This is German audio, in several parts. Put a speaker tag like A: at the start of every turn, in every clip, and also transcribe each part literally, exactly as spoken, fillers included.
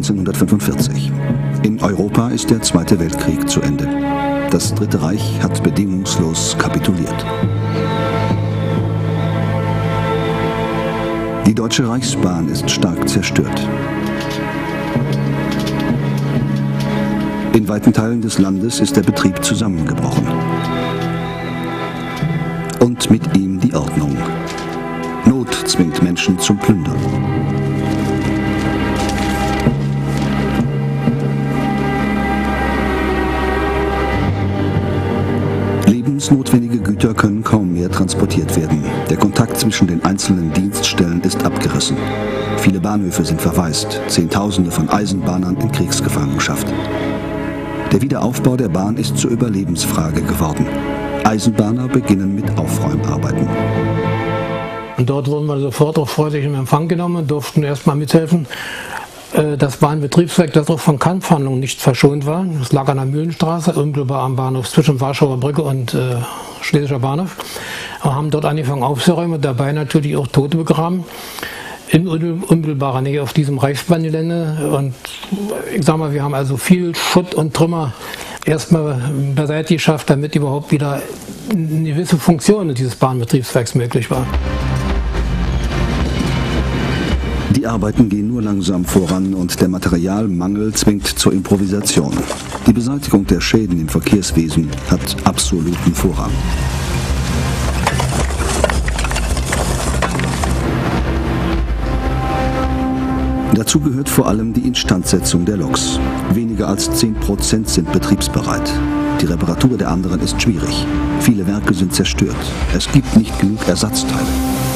A: neunzehnhundertfünfundvierzig. In Europa ist der Zweite Weltkrieg zu Ende. Das Dritte Reich hat bedingungslos kapituliert. Die Deutsche Reichsbahn ist stark zerstört. In weiten Teilen des Landes ist der Betrieb zusammengebrochen. Und mit ihm die Ordnung. Not zwingt Menschen zum Plündern. Lebensnotwendige Güter können kaum mehr transportiert werden. Der Kontakt zwischen den einzelnen Dienststellen ist abgerissen. Viele Bahnhöfe sind verwaist, Zehntausende von Eisenbahnern in Kriegsgefangenschaft. Der Wiederaufbau der Bahn ist zur Überlebensfrage geworden. Eisenbahner beginnen mit Aufräumarbeiten.
B: Und dort wurden wir sofort auch freudig in Empfang genommen und durften erstmal mithelfen. Das Bahnbetriebswerk, das auch von Kampfhandlungen nicht verschont war. Das lag an der Mühlenstraße, unmittelbar am Bahnhof zwischen Warschauer Brücke und äh, Schlesischer Bahnhof. Wir haben dort angefangen aufzuräumen und dabei natürlich auch Tote begraben. In unmittelbarer Nähe auf diesem Reichsbahngelände. Und ich sag mal, wir haben also viel Schutt und Trümmer erstmal beiseite geschafft, damit überhaupt wieder eine gewisse Funktion dieses Bahnbetriebswerks möglich war.
A: Die Arbeiten gehen nur langsam voran und der Materialmangel zwingt zur Improvisation. Die Beseitigung der Schäden im Verkehrswesen hat absoluten Vorrang. Dazu gehört vor allem die Instandsetzung der Loks. Weniger als zehn Prozent sind betriebsbereit. Die Reparatur der anderen ist schwierig. Viele Werke sind zerstört. Es gibt nicht genug Ersatzteile.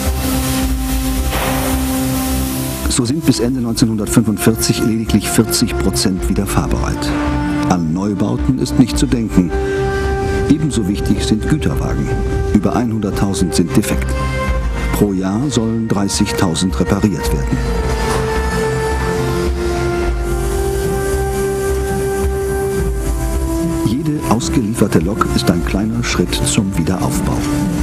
A: So sind bis Ende neunzehnhundertfünfundvierzig lediglich vierzig Prozent wieder fahrbereit. An Neubauten ist nicht zu denken. Ebenso wichtig sind Güterwagen. Über hunderttausend sind defekt. Pro Jahr sollen dreißigtausend repariert werden. Jede ausgelieferte Lok ist ein kleiner Schritt zum Wiederaufbau.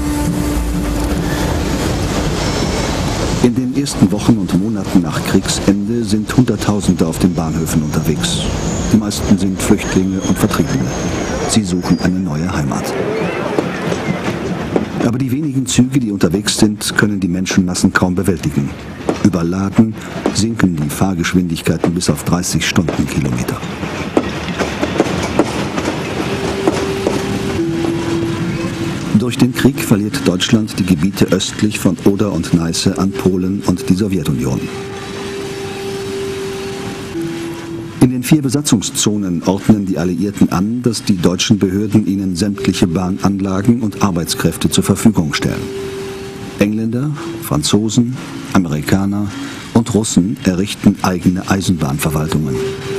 A: In den ersten Wochen und Monaten nach Kriegsende sind Hunderttausende auf den Bahnhöfen unterwegs. Die meisten sind Flüchtlinge und Vertriebene. Sie suchen eine neue Heimat. Aber die wenigen Züge, die unterwegs sind, können die Menschenmassen kaum bewältigen. Überladen sinken die Fahrgeschwindigkeiten bis auf dreißig Stundenkilometer. Durch den Krieg verliert Deutschland die Gebiete östlich von Oder und Neiße an Polen und die Sowjetunion. In den vier Besatzungszonen ordnen die Alliierten an, dass die deutschen Behörden ihnen sämtliche Bahnanlagen und Arbeitskräfte zur Verfügung stellen. Engländer, Franzosen, Amerikaner und Russen errichten eigene Eisenbahnverwaltungen.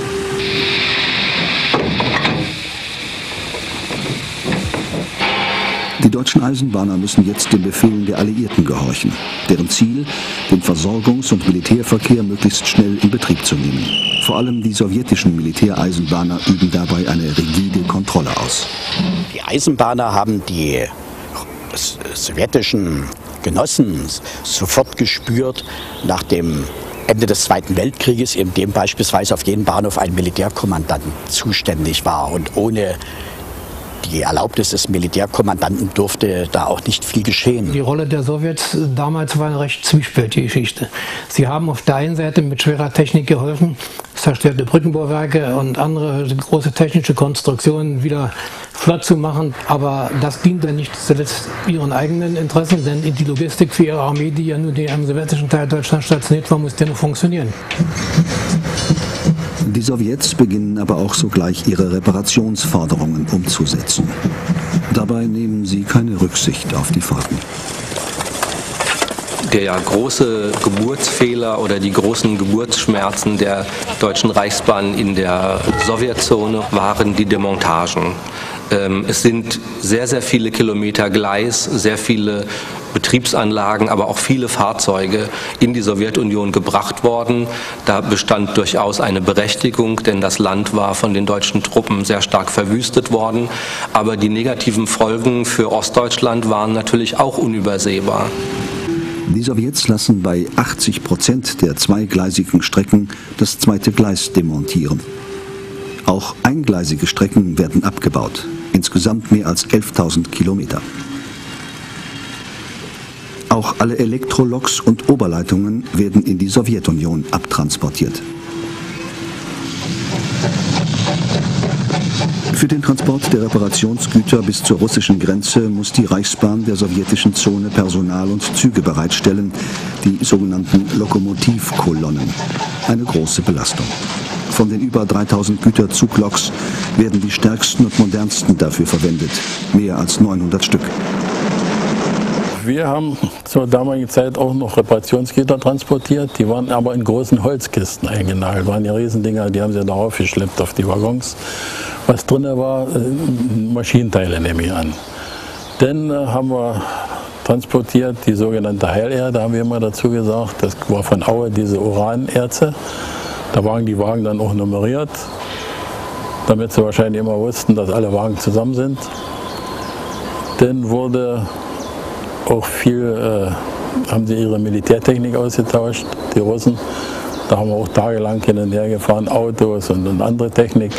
A: Die deutschen Eisenbahner müssen jetzt den Befehlen der Alliierten gehorchen, deren Ziel, den Versorgungs- und Militärverkehr möglichst schnell in Betrieb zu nehmen. Vor allem die sowjetischen Militäreisenbahner üben dabei eine rigide Kontrolle aus.
C: Die Eisenbahner haben die sowjetischen Genossen sofort gespürt nach dem Ende des Zweiten Weltkrieges, in dem beispielsweise auf jedem Bahnhof ein Militärkommandant zuständig war. Und ohne die Erlaubnis des Militärkommandanten durfte da auch nicht viel geschehen.
B: Die Rolle der Sowjets damals war eine recht zwiespältige Geschichte. Sie haben auf der einen Seite mit schwerer Technik geholfen, zerstörte Brückenbauwerke und andere große technische Konstruktionen wieder flott zu machen, aber das diente nicht zuletzt ihren eigenen Interessen, denn die Logistik für ihre Armee, die ja nur im sowjetischen Teil Deutschlands stationiert war, musste ja nur funktionieren.
A: Die Sowjets beginnen aber auch sogleich ihre Reparationsforderungen umzusetzen. Dabei nehmen sie keine Rücksicht auf die Folgen.
D: Der große Geburtsfehler oder die großen Geburtsschmerzen der Deutschen Reichsbahn in der Sowjetzone waren die Demontagen. Es sind sehr, sehr viele Kilometer Gleis, sehr viele Betriebsanlagen, aber auch viele Fahrzeuge in die Sowjetunion gebracht worden. Da bestand durchaus eine Berechtigung, denn das Land war von den deutschen Truppen sehr stark verwüstet worden. Aber die negativen Folgen für Ostdeutschland waren natürlich auch unübersehbar.
A: Die Sowjets lassen bei achtzig Prozent der zweigleisigen Strecken das zweite Gleis demontieren. Auch eingleisige Strecken werden abgebaut, insgesamt mehr als elftausend Kilometer. Auch alle Elektroloks und Oberleitungen werden in die Sowjetunion abtransportiert. Für den Transport der Reparationsgüter bis zur russischen Grenze muss die Reichsbahn der sowjetischen Zone Personal und Züge bereitstellen, die sogenannten Lokomotivkolonnen. Eine große Belastung. Von den über dreitausend Güterzugloks werden die stärksten und modernsten dafür verwendet, mehr als neunhundert Stück.
E: Wir haben zur damaligen Zeit auch noch Reparationsgüter transportiert, die waren aber in großen Holzkisten eingenagelt, waren ja Riesendinger, die haben sie darauf geschleppt auf die Waggons. Was drin war, Maschinenteile nehme ich an. Dann haben wir transportiert die sogenannte Heilerde, haben wir immer dazu gesagt, das war von Aue diese Uranerze. Da waren die Wagen dann auch nummeriert, damit sie wahrscheinlich immer wussten, dass alle Wagen zusammen sind. Dann wurde auch viel, äh, haben sie ihre Militärtechnik ausgetauscht, die Russen. Da haben wir auch tagelang hin und her gefahren, Autos und, und andere Technik.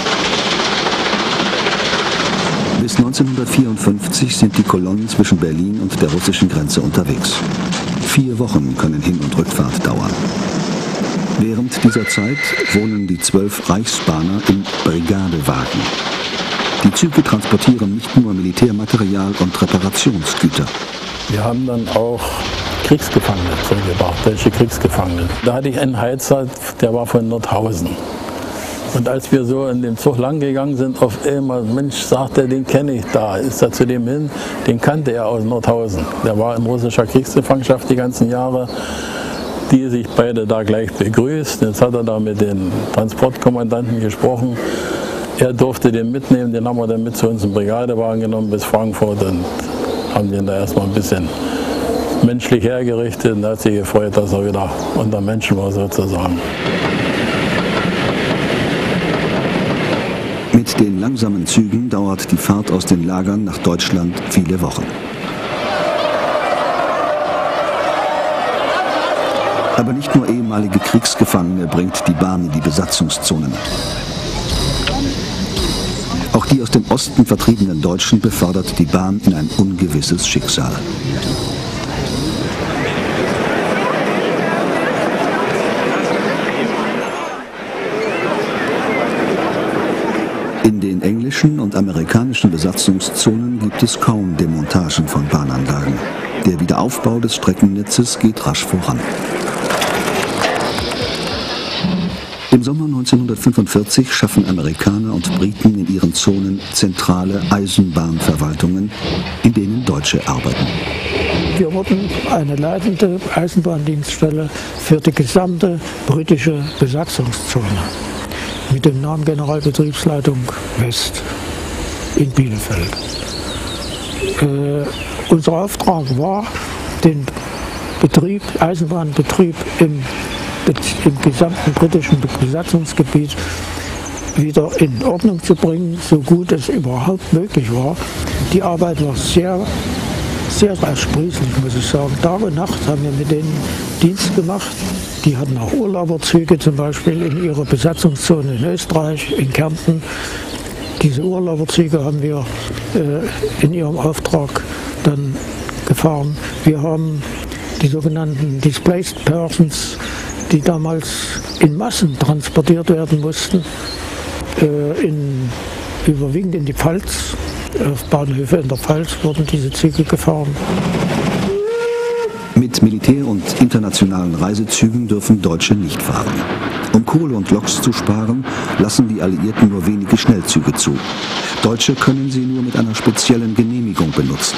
A: Bis neunzehnhundertvierundfünfzig sind die Kolonnen zwischen Berlin und der russischen Grenze unterwegs. Vier Wochen können Hin- und Rückfahrt dauern. Während dieser Zeit wohnen die zwölf Reichsbahner in Brigadewagen. Die Züge transportieren nicht nur Militärmaterial und Reparationsgüter.
E: Wir haben dann auch Kriegsgefangene zurückgebracht, deutsche Kriegsgefangene. Da hatte ich einen Heizer, der war von Nordhausen. Und als wir so in dem Zug lang gegangen sind, auf einmal, Mensch, sagt er, den kenne ich da. Ist er zu dem hin? Den kannte er aus Nordhausen. Der war in russischer Kriegsgefangenschaft die ganzen Jahre. Die sich beide da gleich begrüßt. Jetzt hat er da mit den Transportkommandanten gesprochen. Er durfte den mitnehmen, den haben wir dann mit zu uns im Brigadewagen genommen bis Frankfurt und haben den da erstmal ein bisschen menschlich hergerichtet und er hat sich gefreut, dass er wieder unter Menschen war sozusagen.
A: Mit den langsamen Zügen dauert die Fahrt aus den Lagern nach Deutschland viele Wochen. Aber nicht nur ehemalige Kriegsgefangene bringt die Bahn in die Besatzungszonen. Auch die aus dem Osten vertriebenen Deutschen befördert die Bahn in ein ungewisses Schicksal. In den englischen und amerikanischen Besatzungszonen gibt es kaum Demontagen von Bahnanlagen. Der Wiederaufbau des Streckennetzes geht rasch voran. Im Sommer neunzehnhundertfünfundvierzig schaffen Amerikaner und Briten in ihren Zonen zentrale Eisenbahnverwaltungen, in denen Deutsche arbeiten.
B: Wir wurden eine leitende Eisenbahndienststelle für die gesamte britische Besatzungszone mit dem Namen Generalbetriebsleitung West in Bielefeld. Äh, unser Auftrag war, den Betrieb, Eisenbahnbetrieb im im gesamten britischen Besatzungsgebiet wieder in Ordnung zu bringen, so gut es überhaupt möglich war. Die Arbeit war sehr, sehr ersprießlich, muss ich sagen. Tag und Nacht haben wir mit denen Dienst gemacht. Die hatten auch Urlauberzüge zum Beispiel in ihrer Besatzungszone in Österreich, in Kärnten. Diese Urlauberzüge haben wir äh, in ihrem Auftrag dann gefahren. Wir haben die sogenannten Displaced Persons, die damals in Massen transportiert werden mussten, äh, in, überwiegend in die Pfalz. Auf Bahnhöfe in der Pfalz wurden diese Züge gefahren.
A: Mit Militär- und internationalen Reisezügen dürfen Deutsche nicht fahren. Um Kohle und Loks zu sparen, lassen die Alliierten nur wenige Schnellzüge zu. Deutsche können sie nur mit einer speziellen Genehmigung benutzen.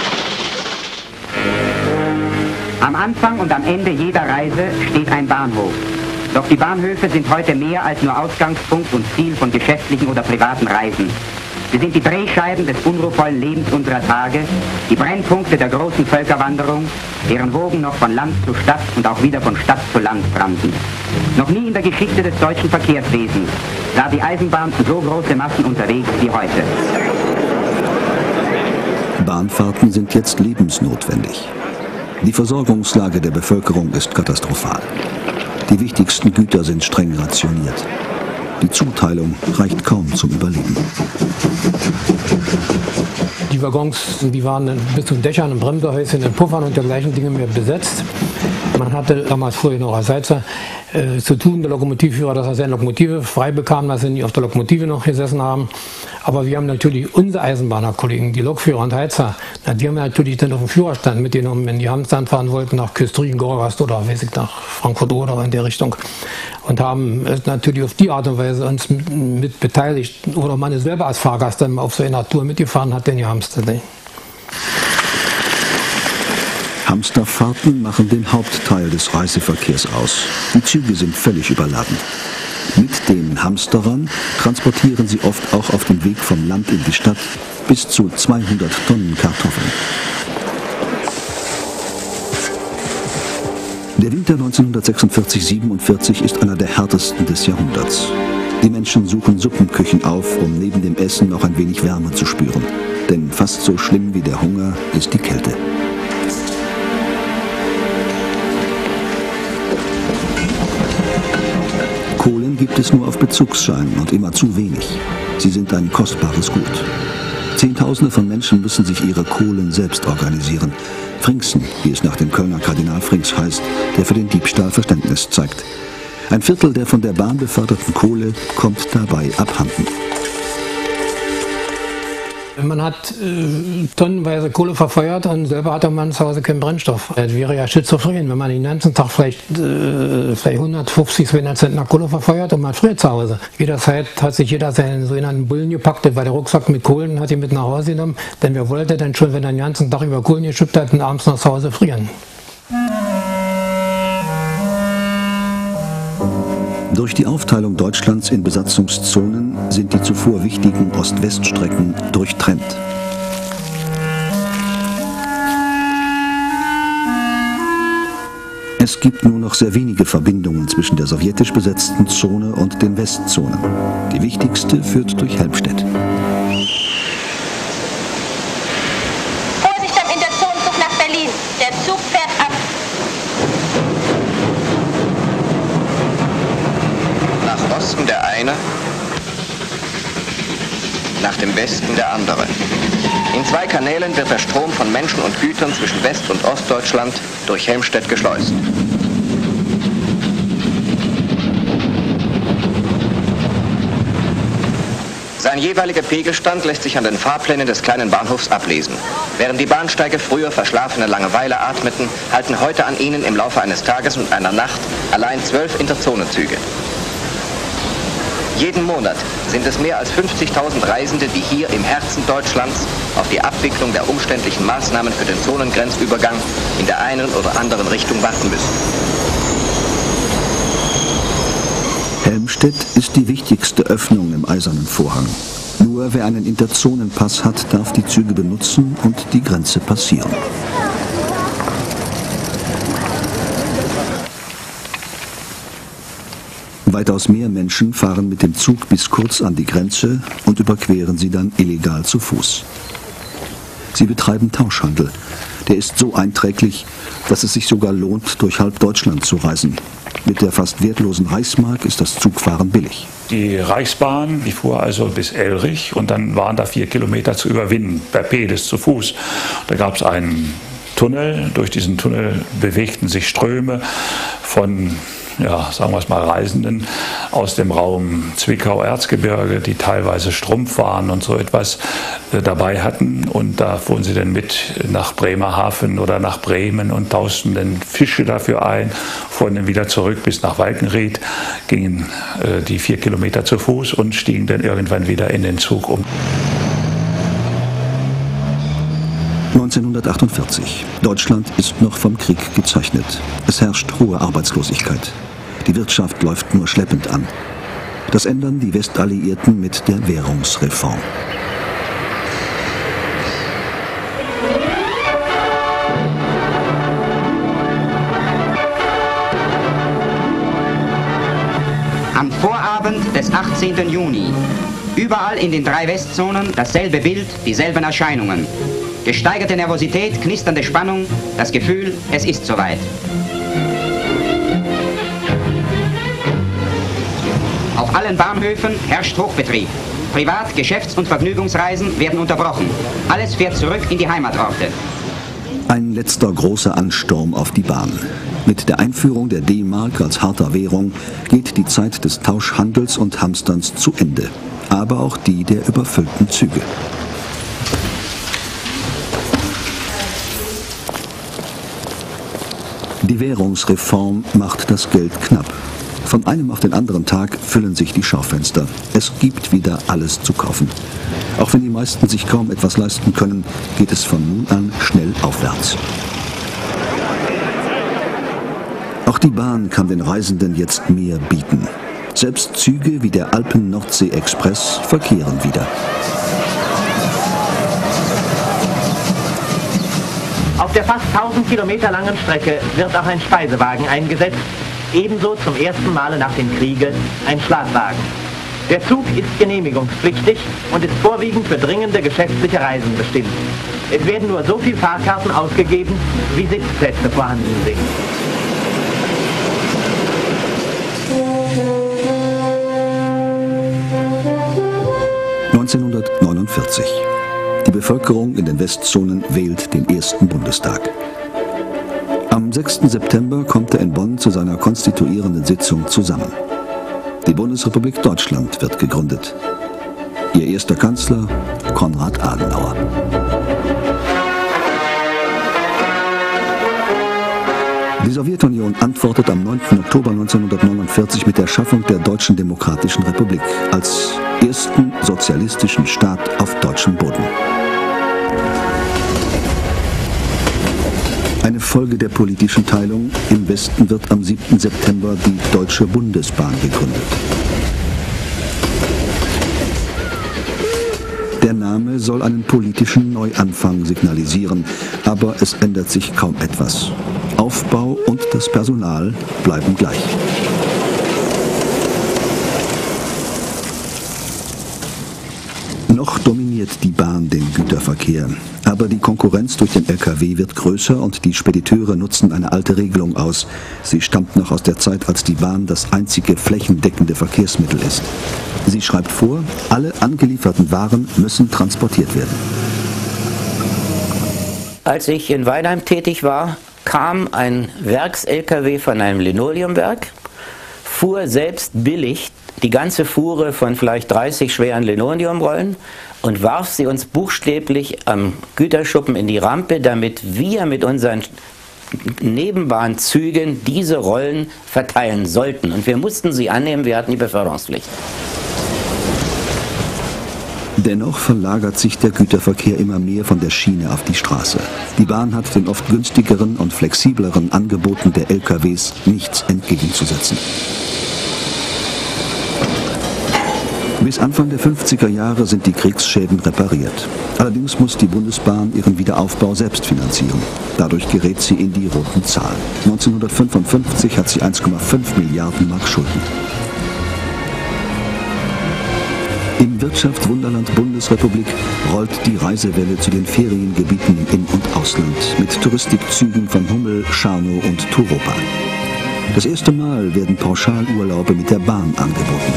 F: Am Anfang und am Ende jeder Reise steht ein Bahnhof. Doch die Bahnhöfe sind heute mehr als nur Ausgangspunkt und Ziel von geschäftlichen oder privaten Reisen. Sie sind die Drehscheiben des unruhvollen Lebens unserer Tage, die Brennpunkte der großen Völkerwanderung, deren Wogen noch von Land zu Stadt und auch wieder von Stadt zu Land brannten. Noch nie in der Geschichte des deutschen Verkehrswesens sah die Eisenbahn so große Massen unterwegs wie heute.
A: Bahnfahrten sind jetzt lebensnotwendig. Die Versorgungslage der Bevölkerung ist katastrophal. Die wichtigsten Güter sind streng rationiert. Die Zuteilung reicht kaum zum Überleben.
B: Die Waggons, die waren bis zu den Dächern, im Bremserhäuschen, in Puffern und dergleichen Dinge mehr besetzt. Man hatte damals früher noch als Heizer äh, zu tun, der Lokomotivführer, dass er seine Lokomotive frei bekam, dass sie nicht auf der Lokomotive noch gesessen haben. Aber wir haben natürlich unsere Eisenbahnerkollegen, die Lokführer und Heizer, na, die haben natürlich dann auf dem Führerstand mitgenommen, wenn die Hamstern fahren wollten nach Küstrien, Gorgast oder weiß ich, nach Frankfurt oder in der Richtung. Und haben natürlich auf die Art und Weise uns mit, mit beteiligt. Oder man ist selber als Fahrgast dann auf so einer Tour mitgefahren hat, denn die Hamster. Ne?
A: Hamsterfahrten machen den Hauptteil des Reiseverkehrs aus. Die Züge sind völlig überladen. Mit den Hamsterern transportieren sie oft auch auf dem Weg vom Land in die Stadt bis zu zweihundert Tonnen Kartoffeln. Der Winter neunzehnhundertsechsundvierzig siebenundvierzig ist einer der härtesten des Jahrhunderts. Die Menschen suchen Suppenküchen auf, um neben dem Essen noch ein wenig Wärme zu spüren. Denn fast so schlimm wie der Hunger ist die Kälte. Kohlen gibt es nur auf Bezugsschein und immer zu wenig. Sie sind ein kostbares Gut. Zehntausende von Menschen müssen sich ihre Kohlen selbst organisieren. Frinksen, wie es nach dem Kölner Kardinal Frings heißt, der für den Diebstahl Verständnis zeigt. Ein Viertel der von der Bahn beförderten Kohle kommt dabei abhanden.
B: Man hat äh, tonnenweise Kohle verfeuert und selber hatte man zu Hause keinen Brennstoff. Das wäre ja schizophren, wenn man den ganzen Tag vielleicht, äh, vielleicht hundertfünfzig, zweihundert Zentner Kohle verfeuert und man friert zu Hause. Jederzeit hat sich jeder seinen sogenannten Bullen gepackt, der war der Rucksack mit Kohlen, hat ihn mit nach Hause genommen. Denn wer wollte denn schon, wenn er den ganzen Tag über Kohlen geschippt hat und abends noch zu Hause frieren?
A: Durch die Aufteilung Deutschlands in Besatzungszonen sind die zuvor wichtigen Ost-West-Strecken durchtrennt. Es gibt nur noch sehr wenige Verbindungen zwischen der sowjetisch besetzten Zone und den Westzonen. Die wichtigste führt durch Helmstedt.
G: Vorsicht am Interzonenzug nach Berlin. Der Zug fährt ab.
H: Nach Osten der eine, nach dem Westen der andere. In zwei Kanälen wird der Strom von Menschen und Gütern zwischen West- und Ostdeutschland durch Helmstedt geschleust. Sein jeweiliger Pegelstand lässt sich an den Fahrplänen des kleinen Bahnhofs ablesen. Während die Bahnsteige früher verschlafene Langeweile atmeten, halten heute an ihnen im Laufe eines Tages und einer Nacht allein zwölf Interzonenzüge. Jeden Monat sind es mehr als fünfzigtausend Reisende, die hier im Herzen Deutschlands auf die Abwicklung der umständlichen Maßnahmen für den Zonengrenzübergang in der einen oder anderen Richtung warten müssen.
A: Helmstedt ist die wichtigste Öffnung im Eisernen Vorhang. Nur wer einen Interzonenpass hat, darf die Züge benutzen und die Grenze passieren. Weitaus mehr Menschen fahren mit dem Zug bis kurz an die Grenze und überqueren sie dann illegal zu Fuß. Sie betreiben Tauschhandel. Der ist so einträglich, dass es sich sogar lohnt, durch halb Deutschland zu reisen. Mit der fast wertlosen Reichsmark ist das Zugfahren billig.
I: Die Reichsbahn, die fuhr also bis Elrich und dann waren da vier Kilometer zu überwinden, per Pedis zu Fuß. Da gab es einen Tunnel. Durch diesen Tunnel bewegten sich Ströme von, ja, sagen wir es mal, Reisenden aus dem Raum Zwickau-Erzgebirge, die teilweise Strumpf waren und so etwas äh, dabei hatten. Und da fuhren sie dann mit nach Bremerhaven oder nach Bremen und tauschten dann Fische dafür ein, fuhren dann wieder zurück bis nach Walkenried, gingen äh, die vier Kilometer zu Fuß und stiegen dann irgendwann wieder in den Zug um.
A: neunzehnhundertachtundvierzig. Deutschland ist noch vom Krieg gezeichnet. Es herrscht hohe Arbeitslosigkeit. Die Wirtschaft läuft nur schleppend an. Das ändern die Westalliierten mit der Währungsreform.
F: Am Vorabend des achtzehnten Juni. Überall in den drei Westzonen dasselbe Bild, dieselben Erscheinungen. Gesteigerte Nervosität, knisternde Spannung, das Gefühl, es ist soweit. Auf allen Bahnhöfen herrscht Hochbetrieb. Privat-, Geschäfts- und Vergnügungsreisen werden unterbrochen. Alles fährt zurück in die Heimatorte.
A: Ein letzter großer Ansturm auf die Bahn. Mit der Einführung der D-Mark als harter Währung geht die Zeit des Tauschhandels und Hamsterns zu Ende. Aber auch die der überfüllten Züge. Die Währungsreform macht das Geld knapp. Von einem auf den anderen Tag füllen sich die Schaufenster. Es gibt wieder alles zu kaufen. Auch wenn die meisten sich kaum etwas leisten können, geht es von nun an schnell aufwärts. Auch die Bahn kann den Reisenden jetzt mehr bieten. Selbst Züge wie der Alpen-Nordsee-Express verkehren wieder.
J: Auf der fast tausend Kilometer langen Strecke wird auch ein Speisewagen eingesetzt. Ebenso zum ersten Male nach dem Kriege ein Schlafwagen. Der Zug ist genehmigungspflichtig und ist vorwiegend für dringende geschäftliche Reisen bestimmt. Es werden nur so viele Fahrkarten ausgegeben, wie Sitzplätze vorhanden sind.
A: neunzehnhundertneunundvierzig. Die Bevölkerung in den Westzonen wählt den ersten Bundestag. Am sechsten September kommt er in Bonn zu seiner konstituierenden Sitzung zusammen. Die Bundesrepublik Deutschland wird gegründet. Ihr erster Kanzler Konrad Adenauer. Die Sowjetunion antwortet am neunten Oktober neunzehnhundertneunundvierzig mit der Schaffung der Deutschen Demokratischen Republik als ersten sozialistischen Staat auf deutschem Boden. Eine Folge der politischen Teilung: im Westen wird am siebten September die Deutsche Bundesbahn gegründet. Der Name soll einen politischen Neuanfang signalisieren, aber es ändert sich kaum etwas. Aufbau und das Personal bleiben gleich. Noch dominiert die Bahn den Güterverkehr. Aber die Konkurrenz durch den L K W wird größer und die Spediteure nutzen eine alte Regelung aus. Sie stammt noch aus der Zeit, als die Bahn das einzige flächendeckende Verkehrsmittel ist. Sie schreibt vor, alle angelieferten Waren müssen transportiert werden.
K: Als ich in Weinheim tätig war, kam ein Werks-L K W von einem Linoleumwerk, fuhr selbst billig die ganze Fuhre von vielleicht dreißig schweren Linoleumrollen und warf sie uns buchstäblich am Güterschuppen in die Rampe, damit wir mit unseren Nebenbahnzügen diese Rollen verteilen sollten. Und wir mussten sie annehmen, wir hatten die Beförderungspflicht.
A: Dennoch verlagert sich der Güterverkehr immer mehr von der Schiene auf die Straße. Die Bahn hat den oft günstigeren und flexibleren Angeboten der L K Ws nichts entgegenzusetzen. Bis Anfang der fünfziger Jahre sind die Kriegsschäden repariert. Allerdings muss die Bundesbahn ihren Wiederaufbau selbst finanzieren. Dadurch gerät sie in die roten Zahlen. neunzehnhundertfünfundfünfzig hat sie eins Komma fünf Milliarden Mark Schulden. Im Wirtschaftswunderland Bundesrepublik rollt die Reisewelle zu den Feriengebieten im In- und Ausland mit Touristikzügen von Hummel, Scharnow und Turopa. Das erste Mal werden Pauschalurlaube mit der Bahn angeboten.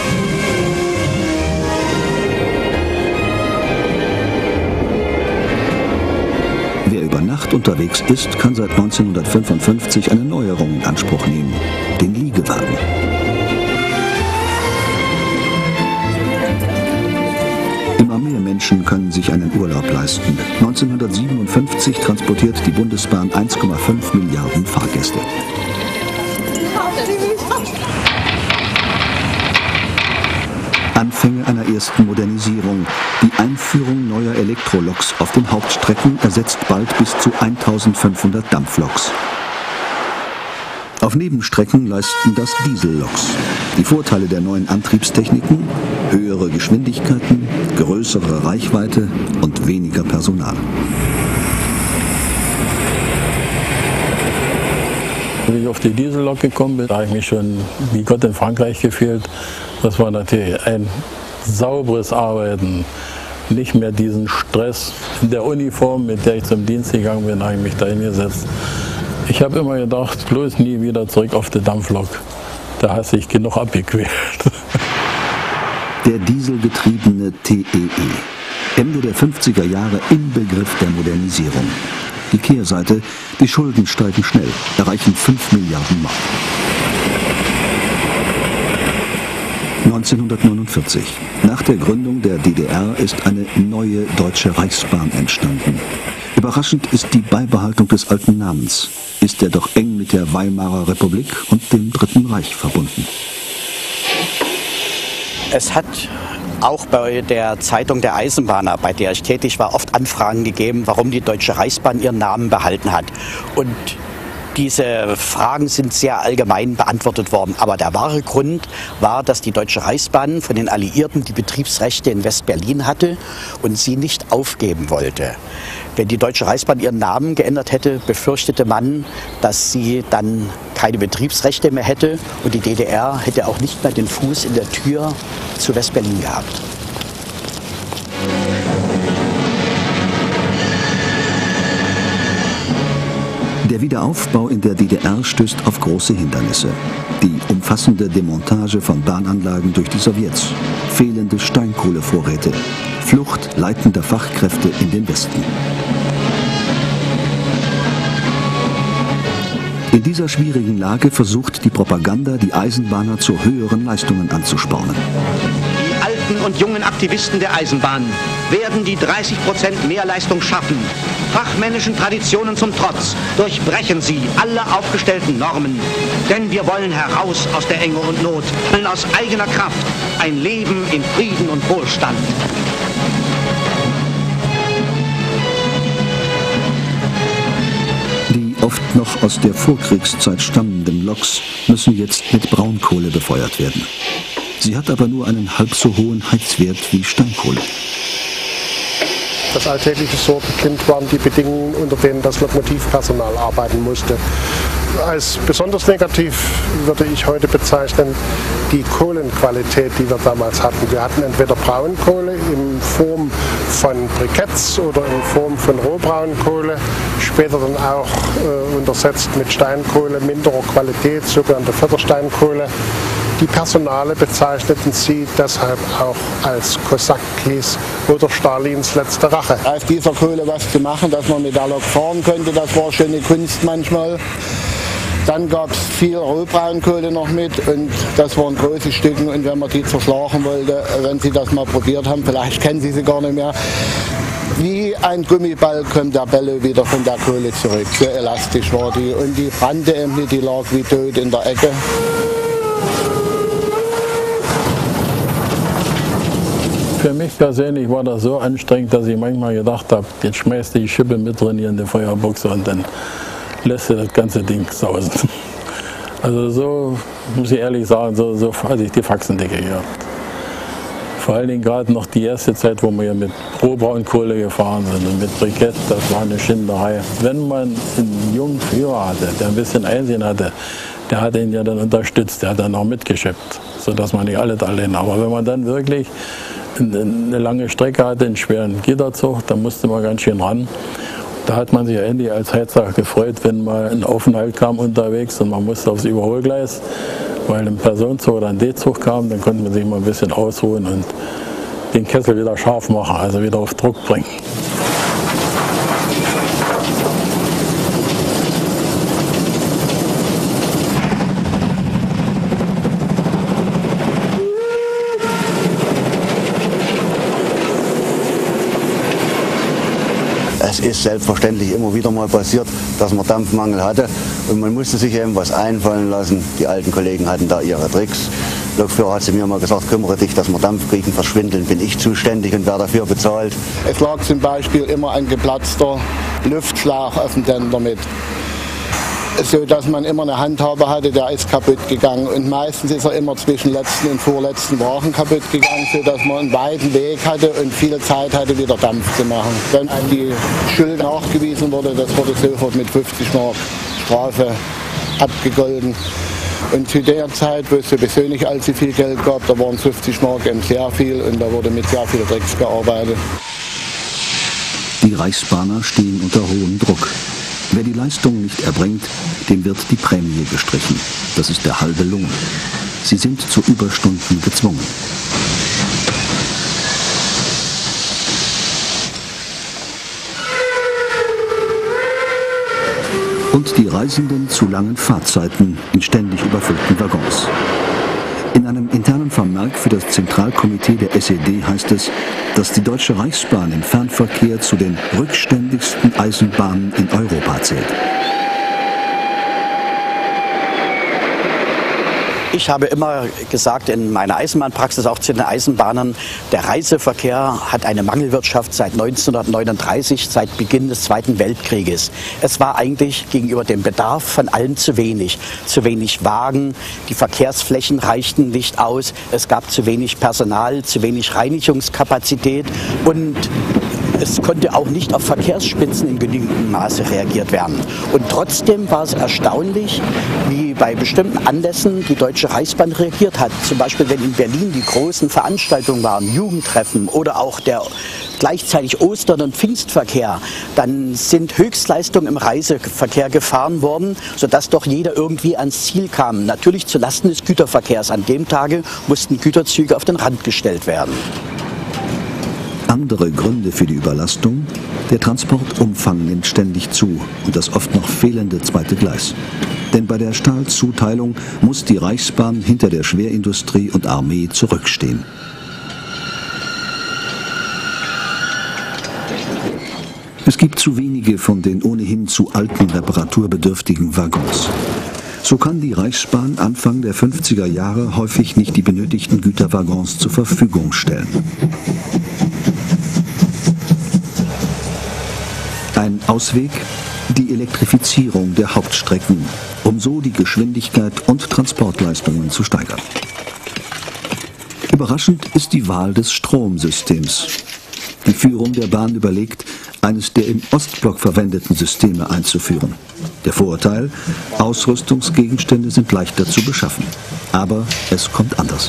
A: Wer über Nacht unterwegs ist, kann seit neunzehnhundertfünfundfünfzig eine Neuerung in Anspruch nehmen: den Liegewagen. Immer mehr Menschen können sich einen Urlaub leisten. neunzehnhundertsiebenundfünfzig transportiert die Bundesbahn eins Komma fünf Milliarden Fahrgäste. Anfänge einer ersten Modernisierung. Die Einführung neuer Elektroloks auf den Hauptstrecken ersetzt bald bis zu eintausendfünfhundert Dampfloks. Auf Nebenstrecken leisten das Dieselloks. Die Vorteile der neuen Antriebstechniken: höhere Geschwindigkeiten, größere Reichweite und weniger Personal.
E: Als ich auf die Diesellok gekommen bin, habe ich mich schon wie Gott in Frankreich gefühlt. Das war natürlich ein sauberes Arbeiten, nicht mehr diesen Stress. In der Uniform, mit der ich zum Dienst gegangen bin, habe ich mich da hingesetzt. Ich habe immer gedacht, bloß nie wieder zurück auf die Dampflok. Da hast du dich genug abgequält.
A: Der dieselgetriebene T E E. Ende der fünfziger Jahre Inbegriff der Modernisierung. Die Kehrseite, die Schulden steigen schnell, erreichen fünf Milliarden Mark. neunzehnhundertneunundvierzig. Nach der Gründung der D D R ist eine neue Deutsche Reichsbahn entstanden. Überraschend ist die Beibehaltung des alten Namens. Ist er doch eng mit der Weimarer Republik und dem Dritten Reich verbunden.
C: Es hat auch bei der Zeitung der Eisenbahner, bei der ich tätig war, oft Anfragen gegeben, warum die Deutsche Reichsbahn ihren Namen behalten hat. Und diese Fragen sind sehr allgemein beantwortet worden. Aber der wahre Grund war, dass die Deutsche Reichsbahn von den Alliierten die Betriebsrechte in West-Berlin hatte und sie nicht aufgeben wollte. Wenn die Deutsche Reichsbahn ihren Namen geändert hätte, befürchtete man, dass sie dann keine Betriebsrechte mehr hätte und die D D R hätte auch nicht mehr den Fuß in der Tür zu West-Berlin gehabt.
A: Der Wiederaufbau in der D D R stößt auf große Hindernisse. Die umfassende Demontage von Bahnanlagen durch die Sowjets, fehlende Steinkohlevorräte, Flucht leitender Fachkräfte in den Westen. In dieser schwierigen Lage versucht die Propaganda, die Eisenbahner zu höheren Leistungen anzuspornen.
L: Die alten und jungen Aktivisten der Eisenbahn werden die dreißig Prozent Mehrleistung schaffen. Fachmännischen Traditionen zum Trotz durchbrechen sie alle aufgestellten Normen. Denn wir wollen heraus aus der Enge und Not, wollen aus eigener Kraft ein Leben in Frieden und Wohlstand.
A: Die oft noch aus der Vorkriegszeit stammenden Loks müssen jetzt mit Braunkohle befeuert werden. Sie hat aber nur einen halb so hohen Heizwert wie Steinkohle.
M: Das alltägliche Sorgenkind waren die Bedingungen, unter denen das Lokomotivpersonal arbeiten musste. Als besonders negativ würde ich heute bezeichnen die Kohlenqualität, die wir damals hatten. Wir hatten entweder Braunkohle in Form von Briketts oder in Form von Rohbraunkohle, später dann auch äh, untersetzt mit Steinkohle minderer Qualität, sogenannte Fördersteinkohle. Die Personale bezeichneten sie deshalb auch als Kosakis oder Stalins letzte Rache.
N: Aus dieser Kohle was zu machen, dass man mit der Lok fahren konnte, das war schon eine Kunst manchmal. Dann gab es viel Rohbraunkohle noch mit und das waren große Stücken und wenn man die zerschlagen wollte, wenn Sie das mal probiert haben, vielleicht kennen Sie sie gar nicht mehr, wie ein Gummiball kommt der Bello wieder von der Kohle zurück. So elastisch war die und die brannte eben nicht, die lag wie tot in der Ecke.
E: Für mich persönlich war das so anstrengend, dass ich manchmal gedacht habe, jetzt schmeißt du die Schippe mit drin hier in die Feuerbuchse und dann lässt du das ganze Ding sausen. Also so, muss ich ehrlich sagen, so, so hatte ich die Faxendicke gehabt. Vor allen Dingen gerade noch die erste Zeit, wo wir hier mit Rohbraunkohle gefahren sind und mit Brikett, das war eine Schinderei. Wenn man einen jungen Führer hatte, der ein bisschen Einsehen hatte, der hat ihn ja dann unterstützt, der hat dann auch mitgeschippt, sodass man nicht alles allein. Aber wenn man dann wirklich eine lange Strecke hatte, einen schweren Gitterzug, da musste man ganz schön ran. Da hat man sich ja endlich als Heizer gefreut, wenn mal ein Aufenthalt kam unterwegs und man musste aufs Überholgleis, weil ein Personenzug oder ein D-Zug kam, dann konnte man sich mal ein bisschen ausruhen und den Kessel wieder scharf machen, also wieder auf Druck bringen.
O: Es ist selbstverständlich immer wieder mal passiert, dass man Dampfmangel hatte und man musste sich eben was einfallen lassen. Die alten Kollegen hatten da ihre Tricks. Lokführer hat zu mir mal gesagt, kümmere dich, dass wir Dampf kriegen, verschwindeln, bin ich zuständig und wer dafür bezahlt.
N: Es lag zum Beispiel immer ein geplatzter Luftschlauch auf dem Tender mit, so dass man immer eine Handhabe hatte, der ist kaputt gegangen und meistens ist er immer zwischen letzten und vorletzten Wagen kaputt gegangen, so dass man einen weiten Weg hatte und viel Zeit hatte, wieder Dampf zu machen. Wenn einem die Schuld nachgewiesen wurde, das wurde sofort mit fünfzig Mark Strafe abgegolten. Und zu der Zeit, wo es sowieso nicht allzu viel Geld gab, da waren fünfzig Mark eben sehr viel und da wurde mit sehr viel Drecks gearbeitet.
A: Die Reichsbahner stehen unter hohem Druck. Wer die Leistung nicht erbringt, dem wird die Prämie gestrichen. Das ist der halbe Lohn. Sie sind zu Überstunden gezwungen. Und die Reisenden zu langen Fahrzeiten in ständig überfüllten Waggons. In einem internen Vermerk für das Zentralkomitee der S E D heißt es, dass die Deutsche Reichsbahn im Fernverkehr zu den rückständigsten Eisenbahnen in Europa zählt.
C: Ich habe immer gesagt in meiner Eisenbahnpraxis, auch zu den Eisenbahnern, der Reiseverkehr hat eine Mangelwirtschaft seit neunzehnhundertneununddreißig, seit Beginn des Zweiten Weltkrieges. Es war eigentlich gegenüber dem Bedarf von allen zu wenig. Zu wenig Wagen, die Verkehrsflächen reichten nicht aus, es gab zu wenig Personal, zu wenig Reinigungskapazität und es konnte auch nicht auf Verkehrsspitzen in genügendem Maße reagiert werden. Und trotzdem war es erstaunlich, wie bei bestimmten Anlässen die Deutsche Reichsbahn reagiert hat. Zum Beispiel, wenn in Berlin die großen Veranstaltungen waren, Jugendtreffen oder auch der gleichzeitig Ostern- und Pfingstverkehr, dann sind Höchstleistungen im Reiseverkehr gefahren worden, sodass doch jeder irgendwie ans Ziel kam. Natürlich zulasten des Güterverkehrs. An dem Tage mussten Güterzüge auf den Rand gestellt werden.
A: Andere Gründe für die Überlastung: der Transportumfang nimmt ständig zu und das oft noch fehlende zweite Gleis. Denn bei der Stahlzuteilung muss die Reichsbahn hinter der Schwerindustrie und Armee zurückstehen. Es gibt zu wenige von den ohnehin zu alten reparaturbedürftigen Waggons. So kann die Reichsbahn Anfang der fünfziger Jahre häufig nicht die benötigten Güterwaggons zur Verfügung stellen. Ein Ausweg: die Elektrifizierung der Hauptstrecken, um so die Geschwindigkeit und Transportleistungen zu steigern. Überraschend ist die Wahl des Stromsystems. Die Führung der Bahn überlegt, eines der im Ostblock verwendeten Systeme einzuführen. Der Vorteil: Ausrüstungsgegenstände sind leichter zu beschaffen. Aber es kommt anders.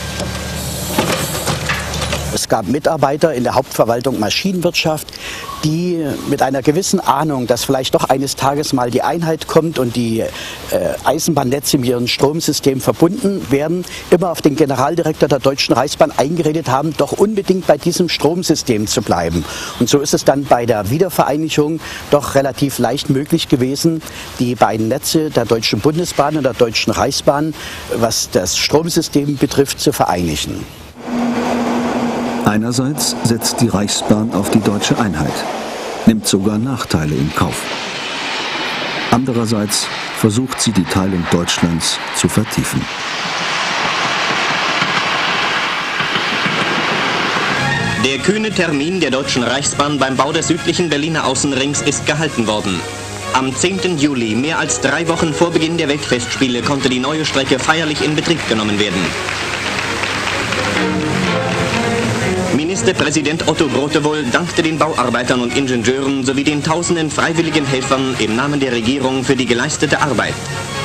C: Es gab Mitarbeiter in der Hauptverwaltung Maschinenwirtschaft, die mit einer gewissen Ahnung, dass vielleicht doch eines Tages mal die Einheit kommt und die äh, Eisenbahnnetze mit ihrem Stromsystem verbunden werden, immer auf den Generaldirektor der Deutschen Reichsbahn eingeredet haben, doch unbedingt bei diesem Stromsystem zu bleiben. Und so ist es dann bei der Wiedervereinigung doch relativ leicht möglich gewesen, die beiden Netze der Deutschen Bundesbahn und der Deutschen Reichsbahn, was das Stromsystem betrifft, zu vereinigen.
A: Einerseits setzt die Reichsbahn auf die deutsche Einheit, nimmt sogar Nachteile in Kauf. Andererseits versucht sie, die Teilung Deutschlands zu vertiefen.
P: Der kühne Termin der Deutschen Reichsbahn beim Bau des südlichen Berliner Außenrings ist gehalten worden. Am zehnten Juli, mehr als drei Wochen vor Beginn der Weltfestspiele, konnte die neue Strecke feierlich in Betrieb genommen werden. Ministerpräsident Otto Grotewohl dankte den Bauarbeitern und Ingenieuren sowie den tausenden freiwilligen Helfern im Namen der Regierung für die geleistete Arbeit.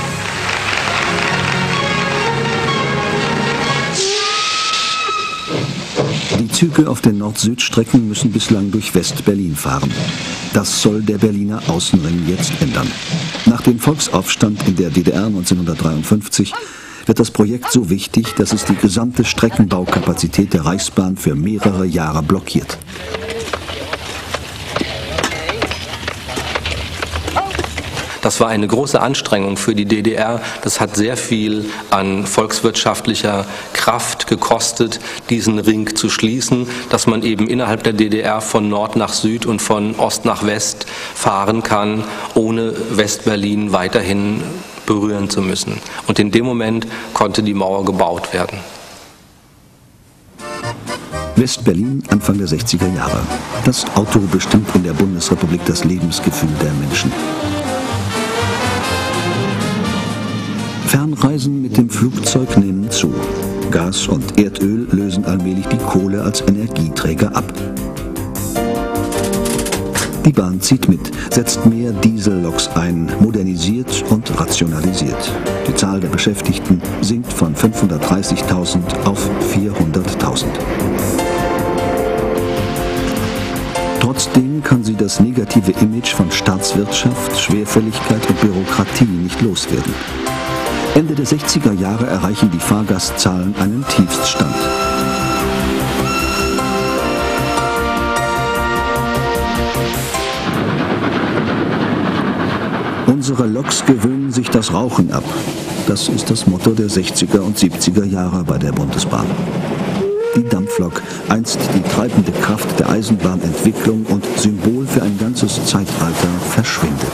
A: Die Züge auf den Nord-Süd-Strecken müssen bislang durch West-Berlin fahren. Das soll der Berliner Außenring jetzt ändern. Nach dem Volksaufstand in der D D R neunzehnhundertdreiundfünfzig wird das Projekt so wichtig, dass es die gesamte Streckenbaukapazität der Reichsbahn für mehrere Jahre blockiert.
D: Das war eine große Anstrengung für die D D R. Das hat sehr viel an volkswirtschaftlicher Kraft gekostet, diesen Ring zu schließen, dass man eben innerhalb der D D R von Nord nach Süd und von Ost nach West fahren kann, ohne West-Berlin weiterhin berühren zu müssen. Und in dem Moment konnte die Mauer gebaut werden.
A: West-Berlin, Anfang der sechziger Jahre. Das Auto bestimmt in der Bundesrepublik das Lebensgefühl der Menschen. Fernreisen mit dem Flugzeug nehmen zu. Gas und Erdöl lösen allmählich die Kohle als Energieträger ab. Die Bahn zieht mit, setzt mehr Dieselloks ein, modernisiert und rationalisiert. Die Zahl der Beschäftigten sinkt von fünfhundertdreißigtausend auf vierhunderttausend. Trotzdem kann sie das negative Image von Staatswirtschaft, Schwerfälligkeit und Bürokratie nicht loswerden. Ende der sechziger Jahre erreichen die Fahrgastzahlen einen Tiefststand. Unsere Loks gewöhnen sich das Rauchen ab. Das ist das Motto der sechziger und siebziger Jahre bei der Bundesbahn. Die Dampflok, einst die treibende Kraft der Eisenbahnentwicklung und Symbol für ein ganzes Zeitalter, verschwindet.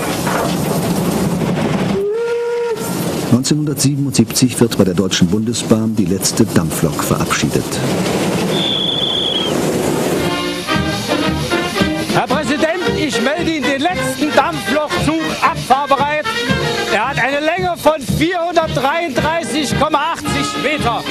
A: neunzehnhundertsiebenundsiebzig wird bei der Deutschen Bundesbahn die letzte Dampflok verabschiedet.
Q: Herr Präsident, ich melde Ihnen den letzten Dampflokzug abfahrbereit. Er hat eine Länge von vierhundertdreiunddreißig Komma achtzig Meter.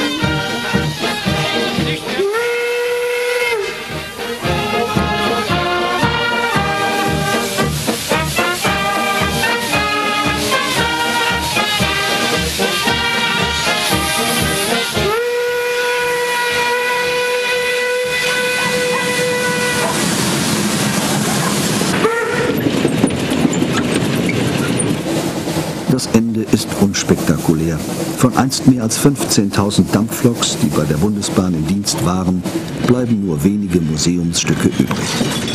A: Das Ende ist unspektakulär. Von einst mehr als fünfzehntausend Dampfloks, die bei der Bundesbahn im Dienst waren, bleiben nur wenige Museumsstücke übrig.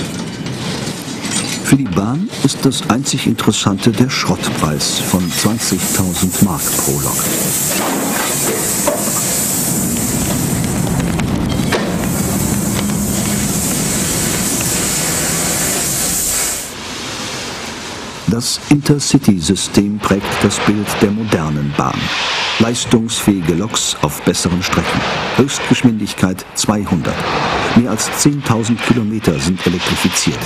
A: Für die Bahn ist das einzig Interessante der Schrottpreis von zwanzigtausend Mark pro Lok. Das Intercity-System prägt das Bild der modernen Bahn. Leistungsfähige Loks auf besseren Strecken. Höchstgeschwindigkeit zweihundert. Mehr als zehntausend Kilometer sind elektrifiziert.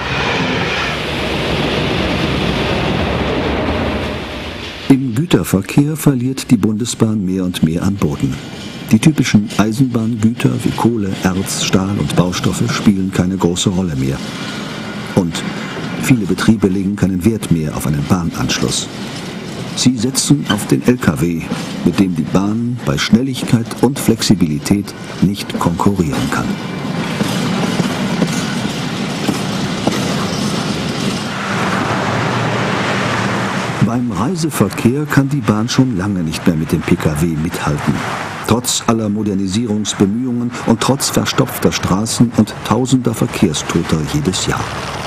A: Im Güterverkehr verliert die Bundesbahn mehr und mehr an Boden. Die typischen Eisenbahngüter wie Kohle, Erz, Stahl und Baustoffe spielen keine große Rolle mehr. Und viele Betriebe legen keinen Wert mehr auf einen Bahnanschluss. Sie setzen auf den L K W, mit dem die Bahn bei Schnelligkeit und Flexibilität nicht konkurrieren kann. Beim Reiseverkehr kann die Bahn schon lange nicht mehr mit dem P K W mithalten. Trotz aller Modernisierungsbemühungen und trotz verstopfter Straßen und tausender Verkehrstoter jedes Jahr.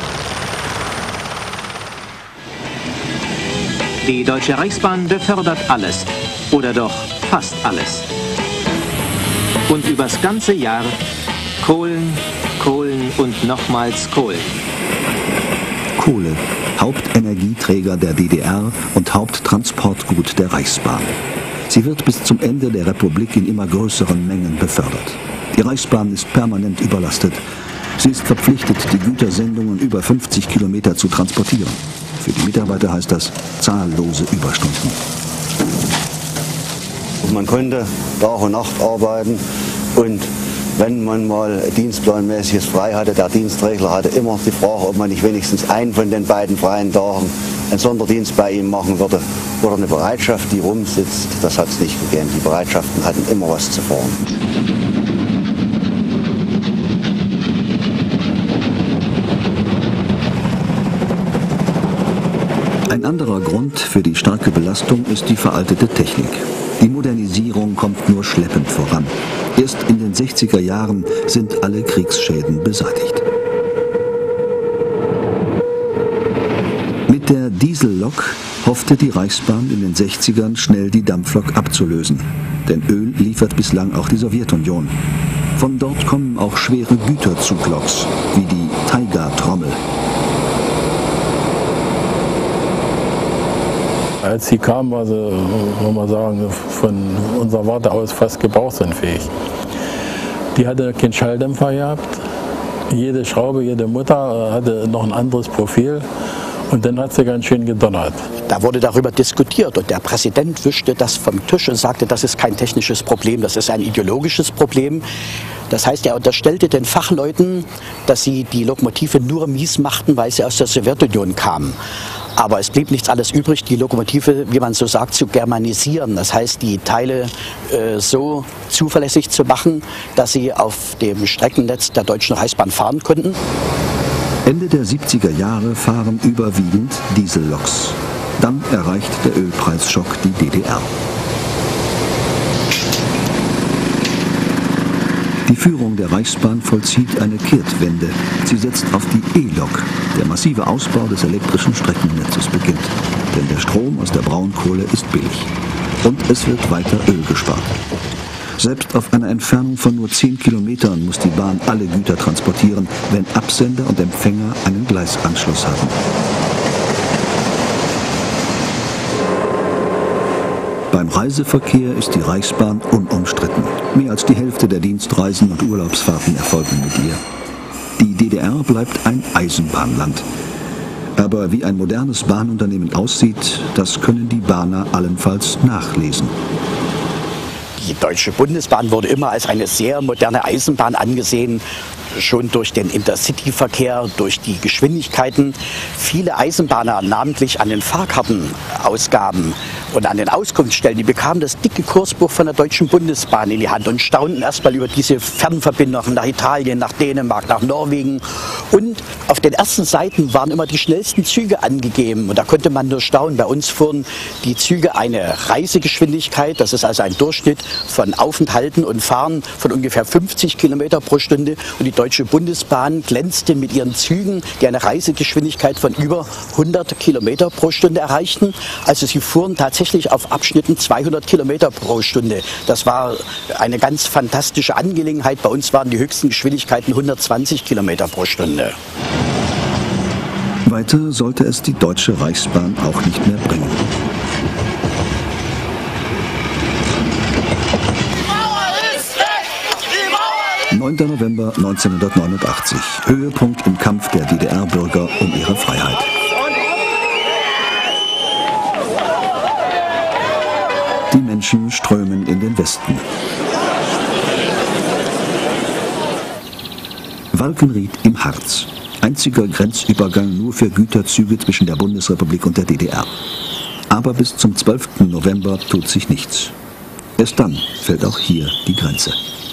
L: Die Deutsche Reichsbahn befördert alles, oder doch fast alles. Und übers ganze Jahr Kohlen, Kohlen und nochmals Kohlen.
A: Kohle, Hauptenergieträger der D D R und Haupttransportgut der Reichsbahn. Sie wird bis zum Ende der Republik in immer größeren Mengen befördert. Die Reichsbahn ist permanent überlastet. Sie ist verpflichtet, die Gütersendungen über fünfzig Kilometer zu transportieren. Für die Mitarbeiter heißt das zahllose Überstunden.
O: Man konnte Tag und Nacht arbeiten und wenn man mal dienstplanmäßiges frei hatte, der Dienstregler hatte immer die Frage, ob man nicht wenigstens einen von den beiden freien Tagen einen Sonderdienst bei ihm machen würde oder eine Bereitschaft, die rumsitzt. Das hat es nicht gegeben. Die Bereitschaften hatten immer was zu fahren.
A: Ein anderer Grund für die starke Belastung ist die veraltete Technik. Die Modernisierung kommt nur schleppend voran. Erst in den sechziger Jahren sind alle Kriegsschäden beseitigt. Mit der Diesellok hoffte die Reichsbahn in den sechzigern schnell die Dampflok abzulösen. Denn Öl liefert bislang auch die Sowjetunion. Von dort kommen auch schwere Güterzugloks, wie die Taiga-Trommel.
E: Als sie kam, war sie, wollen wir sagen, von unserer Warte aus fast gebrauchsunfähig. Die hatte keinen Schalldämpfer gehabt. Jede Schraube, jede Mutter hatte noch ein anderes Profil. Und dann hat sie ganz schön gedonnert.
C: Da wurde darüber diskutiert und der Präsident wischte das vom Tisch und sagte, das ist kein technisches Problem, das ist ein ideologisches Problem. Das heißt, er unterstellte den Fachleuten, dass sie die Lokomotive nur mies machten, weil sie aus der Sowjetunion kamen. Aber es blieb nichts anderes übrig, die Lokomotive, wie man so sagt, zu germanisieren. Das heißt, die Teile äh, so zuverlässig zu machen, dass sie auf dem Streckennetz der Deutschen Reichsbahn fahren konnten.
A: Ende der siebziger Jahre fahren überwiegend Dieselloks. Dann erreicht der Ölpreisschock die D D R. Die Führung der Reichsbahn vollzieht eine Kehrtwende. Sie setzt auf die E-Lok. Der massive Ausbau des elektrischen Streckennetzes beginnt. Denn der Strom aus der Braunkohle ist billig. Und es wird weiter Öl gespart. Selbst auf einer Entfernung von nur zehn Kilometern muss die Bahn alle Güter transportieren, wenn Absender und Empfänger einen Gleisanschluss haben. Beim Reiseverkehr ist die Reichsbahn unumstritten. Mehr als die Hälfte der Dienstreisen und Urlaubsfahrten erfolgen mit ihr. Die D D R bleibt ein Eisenbahnland. Aber wie ein modernes Bahnunternehmen aussieht, das können die Bahner allenfalls nachlesen.
C: Die Deutsche Bundesbahn wurde immer als eine sehr moderne Eisenbahn angesehen, schon durch den Intercity-Verkehr, durch die Geschwindigkeiten. Viele Eisenbahner, namentlich an den Fahrkartenausgaben und an den Auskunftsstellen, die bekamen das dicke Kursbuch von der Deutschen Bundesbahn in die Hand und staunten erstmal über diese Fernverbindungen nach Italien, nach Dänemark, nach Norwegen. Und auf den ersten Seiten waren immer die schnellsten Züge angegeben. Und da konnte man nur staunen. Bei uns fuhren die Züge eine Reisegeschwindigkeit, das ist also ein Durchschnitt von Aufenthalten und Fahren von ungefähr fünfzig Kilometer pro Stunde. Und die Deutsche Bundesbahn glänzte mit ihren Zügen, die eine Reisegeschwindigkeit von über hundert Kilometer pro Stunde erreichten. Also sie fuhren tatsächlich auf Abschnitten zweihundert Kilometer pro Stunde. Das war eine ganz fantastische Angelegenheit. Bei uns waren die höchsten Geschwindigkeiten hundertzwanzig Kilometer pro Stunde.
A: Weiter sollte es die Deutsche Reichsbahn auch nicht mehr bringen. neunter November neunzehnhundertneunundachtzig. Höhepunkt im Kampf der D D R-Bürger um ihre Freiheit. Die Menschen strömen in den Westen. Walkenried im Harz. Einziger Grenzübergang nur für Güterzüge zwischen der Bundesrepublik und der D D R. Aber bis zum zwölften November tut sich nichts. Erst dann fällt auch hier die Grenze.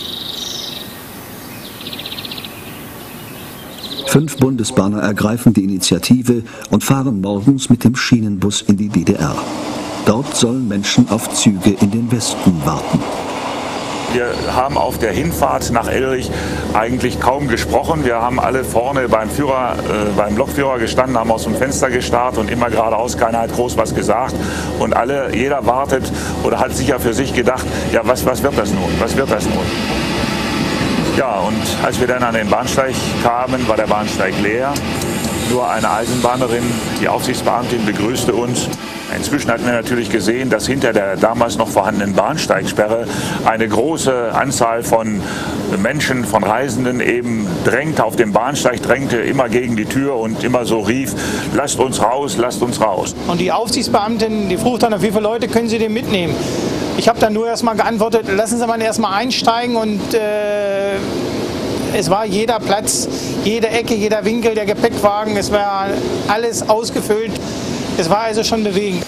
A: Fünf Bundesbahner ergreifen die Initiative und fahren morgens mit dem Schienenbus in die D D R. Dort sollen Menschen auf Züge in den Westen warten.
I: Wir haben auf der Hinfahrt nach Elrich eigentlich kaum gesprochen. Wir haben alle vorne beim Führer, äh, beim Lokführer gestanden, haben aus dem Fenster gestarrt und immer geradeaus, keiner hat groß was gesagt. Und alle, jeder wartet oder hat sicher für sich gedacht, ja, was, was wird das nun? Was wird das nun? Ja, und als wir dann an den Bahnsteig kamen, war der Bahnsteig leer. Nur eine Eisenbahnerin, die Aufsichtsbeamtin, begrüßte uns. Inzwischen hatten wir natürlich gesehen, dass hinter der damals noch vorhandenen Bahnsteigsperre eine große Anzahl von Menschen, von Reisenden eben drängte auf dem Bahnsteig, drängte immer gegen die Tür und immer so rief, lasst uns raus, lasst uns raus.
R: Und die Aufsichtsbeamtin, die frug dann, wie viele Leute können Sie denn mitnehmen? Ich habe dann nur erst mal geantwortet, lassen Sie mal erst mal einsteigen und äh, es war jeder Platz, jede Ecke, jeder Winkel, der Gepäckwagen, es war alles ausgefüllt. Es war also schon bewegend.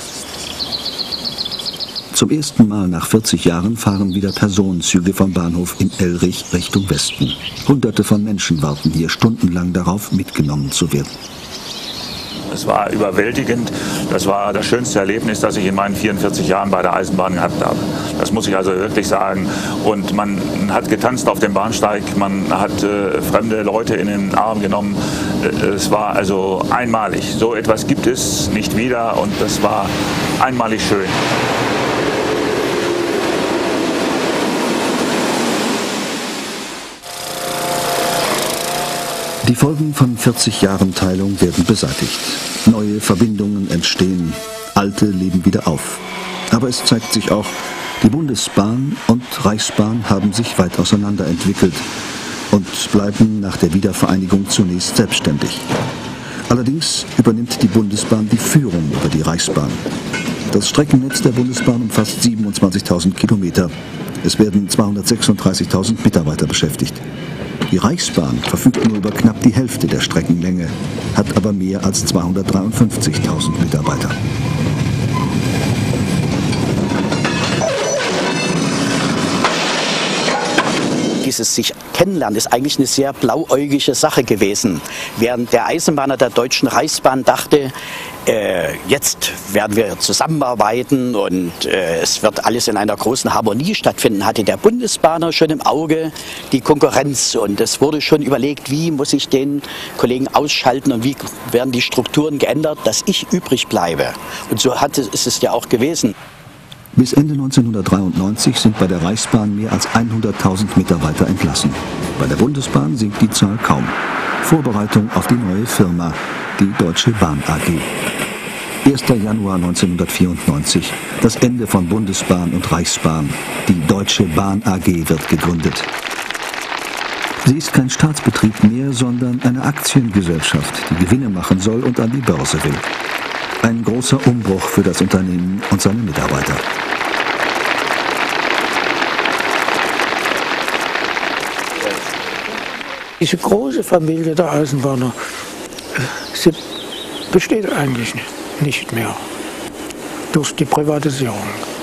A: Zum ersten Mal nach vierzig Jahren fahren wieder Personenzüge vom Bahnhof in Elrich Richtung Westen. Hunderte von Menschen warten hier stundenlang darauf, mitgenommen zu werden.
I: Es war überwältigend. Das war das schönste Erlebnis, das ich in meinen vierundvierzig Jahren bei der Eisenbahn gehabt habe. Das muss ich also wirklich sagen. Und man hat getanzt auf dem Bahnsteig, man hat äh, fremde Leute in den Arm genommen. Es war also einmalig. So etwas gibt es nicht wieder und das war einmalig schön.
A: Die Folgen von vierzig Jahren Teilung werden beseitigt. Neue Verbindungen entstehen, alte leben wieder auf. Aber es zeigt sich auch, die Bundesbahn und Reichsbahn haben sich weit auseinanderentwickelt und bleiben nach der Wiedervereinigung zunächst selbstständig. Allerdings übernimmt die Bundesbahn die Führung über die Reichsbahn. Das Streckennetz der Bundesbahn umfasst siebenundzwanzigtausend Kilometer. Es werden zweihundertsechsunddreißigtausend Mitarbeiter beschäftigt. Die Reichsbahn verfügt nur über knapp die Hälfte der Streckenlänge, hat aber mehr als zweihundertdreiundfünfzigtausend Mitarbeiter.
C: Dieses sich kennenlernen ist eigentlich eine sehr blauäugige Sache gewesen. Während der Eisenbahner der Deutschen Reichsbahn dachte, äh, jetzt werden wir zusammenarbeiten und äh, es wird alles in einer großen Harmonie stattfinden, hatte der Bundesbahner schon im Auge die Konkurrenz. Und es wurde schon überlegt, wie muss ich den Kollegen ausschalten und wie werden die Strukturen geändert, dass ich übrig bleibe. Und so hat es, ist es ja auch gewesen.
A: Bis Ende neunzehnhundertdreiundneunzig sind bei der Reichsbahn mehr als hunderttausend Mitarbeiter entlassen. Bei der Bundesbahn sinkt die Zahl kaum. Vorbereitung auf die neue Firma, die Deutsche Bahn A G. erster Januar neunzehnhundertvierundneunzig, das Ende von Bundesbahn und Reichsbahn. Die Deutsche Bahn A G wird gegründet. Sie ist kein Staatsbetrieb mehr, sondern eine Aktiengesellschaft, die Gewinne machen soll und an die Börse will. Ein großer Umbruch für das Unternehmen und seine Mitarbeiter.
S: Diese große Familie der Eisenbahner sie besteht eigentlich nicht mehr durch die Privatisierung.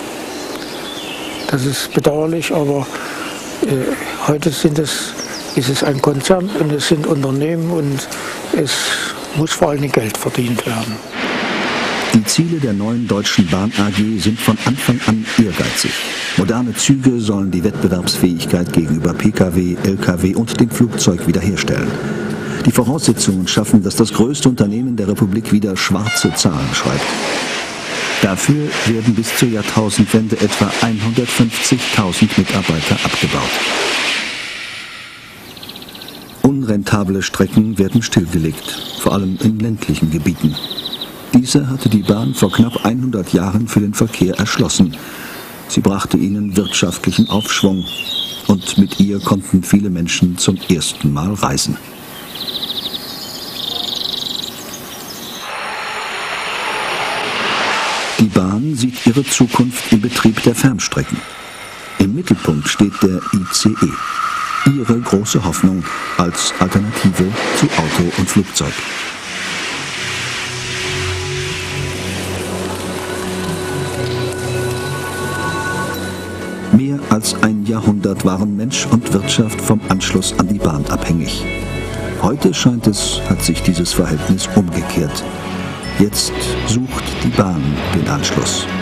S: Das ist bedauerlich, aber äh, heute sind es, ist es ein Konzern und es sind Unternehmen und es muss vor allem Geld verdient werden.
A: Die Ziele der neuen Deutschen Bahn A G sind von Anfang an ehrgeizig. Moderne Züge sollen die Wettbewerbsfähigkeit gegenüber P K W, L K W und dem Flugzeug wiederherstellen. Die Voraussetzungen schaffen, dass das größte Unternehmen der Republik wieder schwarze Zahlen schreibt. Dafür werden bis zur Jahrtausendwende etwa hundertfünfzigtausend Mitarbeiter abgebaut. Unrentable Strecken werden stillgelegt, vor allem in ländlichen Gebieten. Diese hatte die Bahn vor knapp hundert Jahren für den Verkehr erschlossen. Sie brachte ihnen wirtschaftlichen Aufschwung und mit ihr konnten viele Menschen zum ersten Mal reisen. Die Bahn sieht ihre Zukunft im Betrieb der Fernstrecken. Im Mittelpunkt steht der I C E, ihre große Hoffnung als Alternative zu Auto und Flugzeug. Mehr als ein Jahrhundert waren Mensch und Wirtschaft vom Anschluss an die Bahn abhängig. Heute scheint es, hat sich dieses Verhältnis umgekehrt. Jetzt sucht die Bahn den Anschluss.